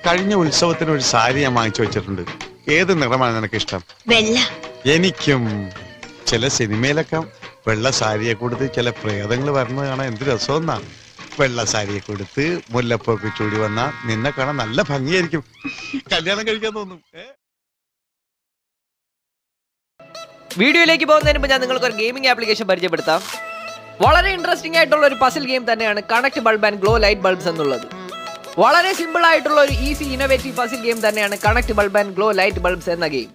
കഴിഞ്ഞ ഉത്സവത്തിന് ഒരു സാരി ഞാൻ വാങ്ങിച്ചു വെച്ചിട്ടുണ്ട്. ഏത് നിറമാണ് നിനക്ക് ഇഷ്ടം? വെള്ള. എനിക്കും. ചില സിനിമയിലൊക്കെ വെള്ള സാരിയെ കൊടുത്ത് ചില പ്രേതങ്ങൾ വരുന്നത് കാണാൻ എന്ത് രസമെന്നാ. വെള്ള സാരിയെ കൊടുത്ത് മുല്ലപ്പൊക്കെ ചൂടി വന്നാ നിന്നെ കാണാൻ നല്ല ഭംഗിയായിരിക്കും. കല്യാണം കഴിക്കാൻ തോന്നും. വീഡിയോയിലേക്ക് പോകുന്നതിന് മുമ്പ് ഞാൻ നിങ്ങൾക്ക് ഒരു ഗെയിമിംഗ് ആപ്ലിക്കേഷൻ പരിചയപ്പെടുത്താം. വളരെ ഇൻട്രസ്റ്റിംഗ് ആയിട്ടുള്ള ഒരു പസിൽ ഗെയിം തന്നെയാണ് connect bulb and glow light bulbs എന്നുള്ളത്. വളരെ സിമ്പിൾ ആയിട്ടുള്ള ഒരു ഈസി ഇന്നോവേറ്റീവ് പസിൽ ഗെയിം തന്നെയാണ് connect bulb and glow light bulbs എന്ന ഗെയിം.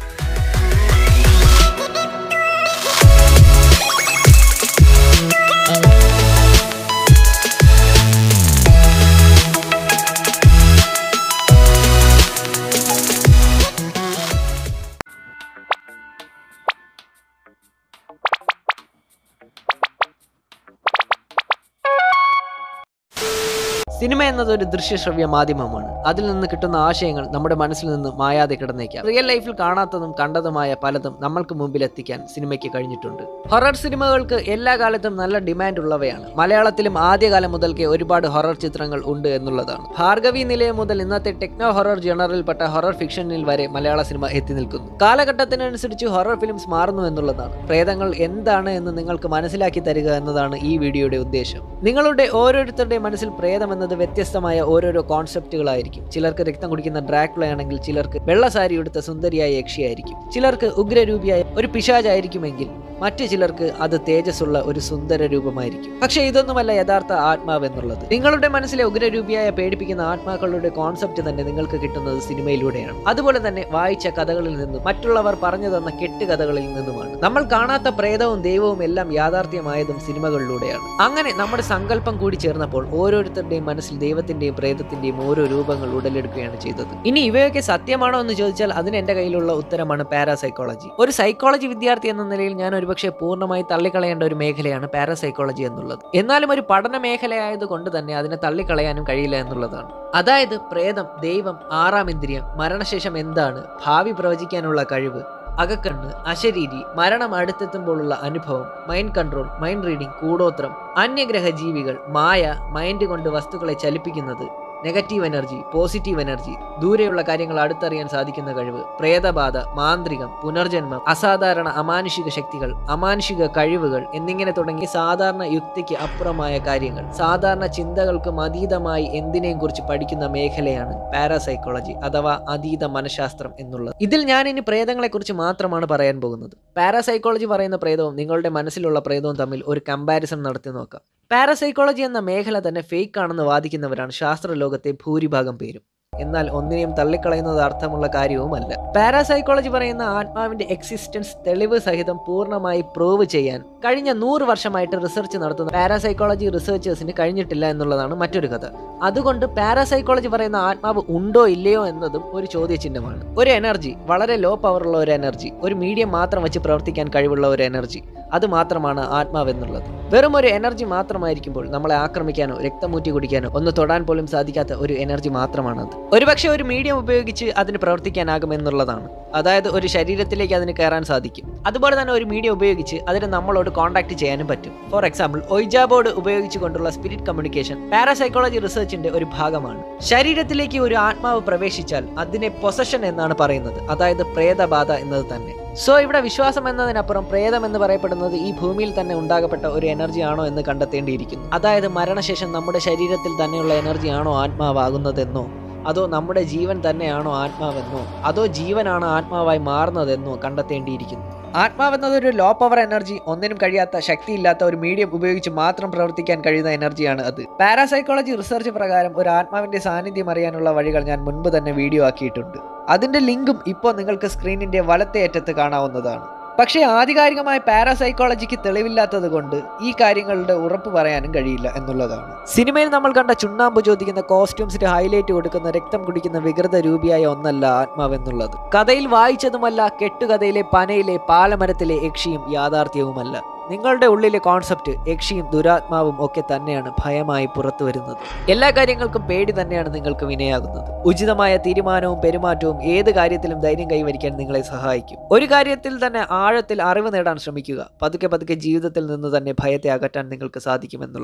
സിനിമ എന്നത് ഒരു ദൃശ്യശ്രവ്യ മാധ്യമമാണ്. അതിൽ നിന്ന് കിട്ടുന്ന ആശയങ്ങൾ നമ്മുടെ മനസ്സിൽ നിന്ന് മായാതെ കിടന്നേക്കാം. റിയൽ ലൈഫിൽ കാണാത്തതും കണ്ടതുമായ പലതും നമ്മൾക്ക് മുമ്പിൽ എത്തിക്കാൻ സിനിമയ്ക്ക് കഴിഞ്ഞിട്ടുണ്ട്. ഹൊറർ സിനിമകൾക്ക് എല്ലാ കാലത്തും നല്ല ഡിമാൻഡ് ഉള്ളവയാണ്. മലയാളത്തിലും ആദ്യകാലം മുതൽക്കേ ഒരുപാട് ഹൊറർ ചിത്രങ്ങൾ ഉണ്ട് എന്നുള്ളതാണ്. ഭാർഗവി നിലയം മുതൽ ഇന്നത്തെ ടെക്നോ ഹൊറർ ജനറിൽപ്പെട്ട ഹൊറർ ഫിക്ഷനിൽ വരെ മലയാള സിനിമ എത്തി നിൽക്കുന്നു. കാലഘട്ടത്തിനനുസരിച്ച് ഹൊറർ ഫിലിംസ് മാറുന്നു എന്നുള്ളതാണ്. പ്രേതങ്ങൾ എന്താണ് എന്ന് നിങ്ങൾക്ക് മനസ്സിലാക്കി തരിക എന്നതാണ് ഈ വീഡിയോയുടെ ഉദ്ദേശം. നിങ്ങളുടെ ഓരോരുത്തരുടെയും മനസ്സിൽ പ്രേതം എന്നത് വ്യത്യസ്തമായ ഓരോരോ കോൺസെപ്റ്റുകളായിരിക്കും. ചിലർക്ക് രക്തം കുടിക്കുന്ന ഡ്രാക്കുളയാണെങ്കിൽ ചിലർക്ക് വെള്ള സാരി എടുത്ത സുന്ദരിയായ യക്ഷിയായിരിക്കും. ചിലർക്ക് ഉഗ്രരൂപിയായ ഒരു പിശാചായിരിക്കുമെങ്കിൽ മറ്റു ചിലർക്ക് അത് തേജസ്സുള്ള ഒരു സുന്ദര രൂപമായിരിക്കും. പക്ഷേ ഇതൊന്നുമല്ല യഥാർത്ഥ ആത്മാവ് എന്നുള്ളത്. നിങ്ങളുടെ മനസ്സിലെ ഉഗ്രരൂപിയായ പേടിപ്പിക്കുന്ന ആത്മാക്കളുടെ കോൺസെപ്റ്റ് തന്നെ നിങ്ങൾക്ക് കിട്ടുന്നത് സിനിമയിലൂടെയാണ്. അതുപോലെ തന്നെ വായിച്ച കഥകളിൽ നിന്നും മറ്റുള്ളവർ പറഞ്ഞു തന്ന കെട്ടുകഥകളിൽ നിന്നുമാണ്. നമ്മൾ കാണാത്ത പ്രേതവും ദൈവവും എല്ലാം യാഥാർത്ഥ്യമായതും സിനിമകളിലൂടെയാണ്. അങ്ങനെ നമ്മുടെ സങ്കല്പം കൂടി ചേർന്നപ്പോൾ ഓരോരുത്തരുടെയും മനസ്സിൽ ദൈവത്തിന്റെയും പ്രേതത്തിന്റെയും ഓരോ രൂപങ്ങൾ ഉടലെടുക്കുകയാണ് ചെയ്തത്. ഇനി ഇവയൊക്കെ സത്യമാണോ എന്ന് ചോദിച്ചാൽ അതിന് എന്റെ കയ്യിലുള്ള ഉത്തരമാണ് പാരാസൈക്കോളജി. ഒരു സൈക്കോളജി വിദ്യാർത്ഥി എന്ന നിലയിൽ ഞാൻ ഒരുപക്ഷെ പൂർണ്ണമായി തള്ളിക്കളയേണ്ട ഒരു മേഖലയാണ് പാരാസൈക്കോളജി എന്നുള്ളത്. എന്നാലും ഒരു പഠന മേഖലയായതുകൊണ്ട് തന്നെ അതിനെ തള്ളിക്കളയാനും കഴിയില്ല എന്നുള്ളതാണ്. അതായത് പ്രേതം, ദൈവം, ആറാം ഇന്ദ്രിയം, മരണശേഷം എന്താണ്, ഭാവി പ്രവചിക്കാനുള്ള കഴിവ്, അകക്കണ്ണ്, അശരീരി, മരണം അടുത്തെത്തുമ്പോഴുള്ള അനുഭവം, മൈൻഡ് കൺട്രോൾ, മൈൻഡ് റീഡിംഗ്, കൂടോത്രം, അന്യഗ്രഹ ജീവികൾ, മായ, മൈൻഡ് കൊണ്ട് വസ്തുക്കളെ ചലിപ്പിക്കുന്നത്, നെഗറ്റീവ് എനർജി, പോസിറ്റീവ് എനർജി, ദൂരെയുള്ള കാര്യങ്ങൾ അടുത്തറിയാൻ സാധിക്കുന്ന കഴിവ്, പ്രേതബാധ, മാന്ത്രികം, പുനർജന്മം, അസാധാരണ അമാനുഷിക ശക്തികൾ, അമാനുഷിക കഴിവുകൾ എന്നിങ്ങനെ തുടങ്ങി സാധാരണ യുക്തിക്ക് അപ്പുറമായ കാര്യങ്ങൾ, സാധാരണ ചിന്തകൾക്കും അതീതമായി എന്തിനേയും കുറിച്ച് പഠിക്കുന്ന മേഖലയാണ് പാരാസൈക്കോളജി അഥവാ അതീത മനഃശാസ്ത്രം എന്നുള്ളത്. ഇതിൽ ഞാൻ ഇനി പ്രേതങ്ങളെ കുറിച്ച് മാത്രമാണ് പറയാൻ പോകുന്നത്. പാരാസൈക്കോളജി പറയുന്ന പ്രേതവും നിങ്ങളുടെ മനസ്സിലുള്ള പ്രേതവും തമ്മിൽ ഒരു കമ്പാരിസൺ നടത്തി നോക്കാം. പാരാസൈക്കോളജി എന്ന മേഖല തന്നെ ഫേക്ക് ആണെന്ന് വാദിക്കുന്നവരാണ് ശാസ്ത്രലോകത്തെ ഭൂരിഭാഗം പേരും. എന്നാൽ ഒന്നിനെയും തള്ളിക്കളയുന്നത് അർത്ഥമുള്ള കാര്യവുമല്ല. പാരാസൈക്കോളജി പറയുന്ന ആത്മാവിന്റെ എക്സിസ്റ്റൻസ് തെളിവ് സഹിതം പൂർണ്ണമായി പ്രൂവ് ചെയ്യാൻ കഴിഞ്ഞ 100 വർഷമായിട്ട് റിസർച്ച് നടത്തുന്ന പാരാസൈക്കോളജി റിസർച്ചേഴ്സിന് കഴിഞ്ഞിട്ടില്ല എന്നുള്ളതാണ് മറ്റൊരു കഥ. അതുകൊണ്ട് പാരാസൈക്കോളജി പറയുന്ന ആത്മാവ് ഉണ്ടോ ഇല്ലയോ എന്നതും ഒരു ചോദ്യചിഹ്നമാണ്. ഒരു എനർജി, വളരെ ലോ പവറുള്ള ഒരു എനർജി, ഒരു മീഡിയം മാത്രം വെച്ച് പ്രവർത്തിക്കാൻ കഴിവുള്ള ഒരു എനർജി, അത് മാത്രമാണ് ആത്മാവ് എന്നുള്ളത്. വെറും ഒരു എനർജി മാത്രമായിരിക്കുമ്പോൾ നമ്മളെ ആക്രമിക്കാനോ രക്തമൂറ്റി കുടിക്കാനോ ഒന്ന് തൊടാൻ പോലും സാധിക്കാത്ത ഒരു എനർജി മാത്രമാണത്. ഒരുപക്ഷെ ഒരു മീഡിയം ഉപയോഗിച്ച് അതിന് പ്രവർത്തിക്കാനാകുമെന്നുള്ളതാണ്. അതായത് ഒരു ശരീരത്തിലേക്ക് അതിന് കയറാൻ സാധിക്കും. അതുപോലെ തന്നെ ഒരു മീഡിയം ഉപയോഗിച്ച് അതിന് നമ്മളോട് കോൺടാക്ട് ചെയ്യാനും പറ്റും. ഫോർ എക്സാമ്പിൾ, ഒയ്ജ ബോർഡ് ഉപയോഗിച്ചുകൊണ്ടുള്ള സ്പിരിറ്റ് കമ്മ്യൂണിക്കേഷൻ പാരാസൈക്കോളജി റിസർച്ചിന്റെ ഒരു ഭാഗമാണ്. ശരീരത്തിലേക്ക് ഒരു ആത്മാവ് പ്രവേശിച്ചാൽ അതിനെ പൊസഷൻ എന്നാണ് പറയുന്നത്. അതായത് പ്രേതബാധ എന്നത് തന്നെ. സോ ഇവിടെ വിശ്വാസം എന്നതിനപ്പുറം പ്രേതം എന്ന് പറയപ്പെടുന്നത് ഈ ഭൂമിയിൽ തന്നെ ഉണ്ടാകപ്പെട്ട ഒരു എനർജി ആണോ എന്ന് കണ്ടെത്തേണ്ടിയിരിക്കുന്നു. അതായത് മരണശേഷം നമ്മുടെ ശരീരത്തിൽ തന്നെയുള്ള എനർജി ആണോ ആത്മാവാകുന്നതെന്നോ, അതോ നമ്മുടെ ജീവൻ തന്നെയാണോ ആത്മാവെന്നോ, അതോ ജീവനാണ് ആത്മാവായി മാറുന്നതെന്നോ കണ്ടെത്തേണ്ടിയിരിക്കുന്നു. ആത്മാവെന്നത് ഒരു ലോ പവർ എനർജി, ഒന്നിനും കഴിയാത്ത, ശക്തിയില്ലാത്ത ഒരു മീഡിയം ഉപയോഗിച്ച് മാത്രം പ്രവർത്തിക്കാൻ കഴിയുന്ന എനർജിയാണ് അത്. പാരാസൈക്കോളജി റിസർച്ച് പ്രകാരം ഒരു ആത്മാവിന്റെ സാന്നിധ്യം അറിയാനുള്ള വഴികൾ ഞാൻ മുൻപ് തന്നെ വീഡിയോ ആക്കിയിട്ടുണ്ട്. അതിന്റെ ലിങ്കും ഇപ്പോൾ നിങ്ങൾക്ക് സ്ക്രീനിന്റെ വലത്തേ അറ്റത്ത് കാണാവുന്നതാണ്. പക്ഷേ ആധികാരികമായ പാരാസൈക്കോളജിക്ക് തെളിവില്ലാത്തത് കൊണ്ട് ഈ കാര്യങ്ങളുടെ ഉറപ്പ് പറയാനും കഴിയില്ല എന്നുള്ളതാണ്. സിനിമയിൽ നമ്മൾ കണ്ട ചുണ്ണാമ്പ് ചോദിക്കുന്ന കോസ്റ്റ്യൂംസിന് ഹൈലൈറ്റ് കൊടുക്കുന്ന രക്തം കുടിക്കുന്ന വികൃത രൂപിയായ ഒന്നല്ല ആത്മാവെന്നുള്ളത്. കഥയിൽ വായിച്ചതുമല്ല, കെട്ടുകഥയിലെ പനയിലെ പാലമരത്തിലെ യക്ഷിയും യാഥാർത്ഥ്യവുമല്ല. നിങ്ങളുടെ ഉള്ളിലെ കോൺസെപ്റ്റ് യക്ഷിയും ദുരാത്മാവും ഒക്കെ തന്നെയാണ് ഭയമായി പുറത്തു വരുന്നത്. എല്ലാ കാര്യങ്ങൾക്കും പേടി തന്നെയാണ് നിങ്ങൾക്ക് വിനയാകുന്നത്. ഉചിതമായ തീരുമാനവും പെരുമാറ്റവും ഏത് കാര്യത്തിലും ധൈര്യം കൈവരിക്കാൻ നിങ്ങളെ സഹായിക്കും. ഒരു കാര്യത്തിൽ തന്നെ ആഴത്തിൽ അറിവ് നേടാൻ ശ്രമിക്കുക. പതുക്കെ പതുക്കെ ജീവിതത്തിൽ നിന്ന് തന്നെ ഭയത്തെ അകറ്റാൻ നിങ്ങൾക്ക് സാധിക്കുമെന്നുള്ളതാണ്.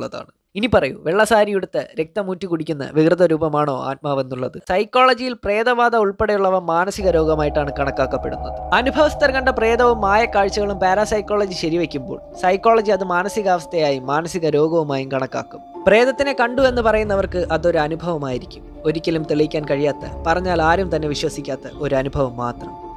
ഇനി പറയൂ, വെള്ളസാരി എടുത്ത് രക്തമൂറ്റി കുടിക്കുന്ന വികൃത രൂപമാണോ ആത്മാവെന്നുള്ളത്? സൈക്കോളജിയിൽ പ്രേതബാധ ഉൾപ്പെടെയുള്ളവ മാനസിക രോഗമായിട്ടാണ് കണക്കാക്കപ്പെടുന്നത്. അനുഭവസ്ഥർ കണ്ട പ്രേതവും മായക്കാഴ്ചകളും പാരാസൈക്കോളജി ശരിവെക്കുമ്പോൾ സൈക്കോളജി അത് മാനസികാവസ്ഥയായും മാനസിക രോഗവുമായും കണക്കാക്കും. പ്രേതത്തിനെ കണ്ടു എന്ന് പറയുന്നവർക്ക് അതൊരു അനുഭവമായിരിക്കും. ഒരിക്കലും തെളിയിക്കാൻ കഴിയാത്ത, പറഞ്ഞാൽ ആരും തന്നെ വിശ്വസിക്കാത്ത ഒരു അനുഭവം മാത്രം.